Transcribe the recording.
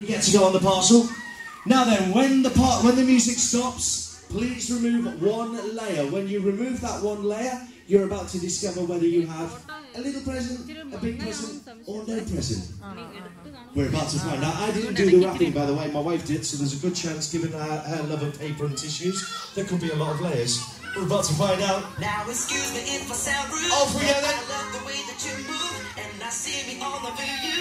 You get to go on the parcel. Now then, when the music stops, please remove one layer. When you remove that one layer, you're about to discover whether you have a little present, a big present, or no present. We're about to find out. I didn't do the wrapping, by the way, my wife did, so there's a good chance, given her love of paper and tissues, there could be a lot of layers. We're about to find out. Now excuse me if I sound rude. Off we go then. I love the way that you move, and I see me on the video.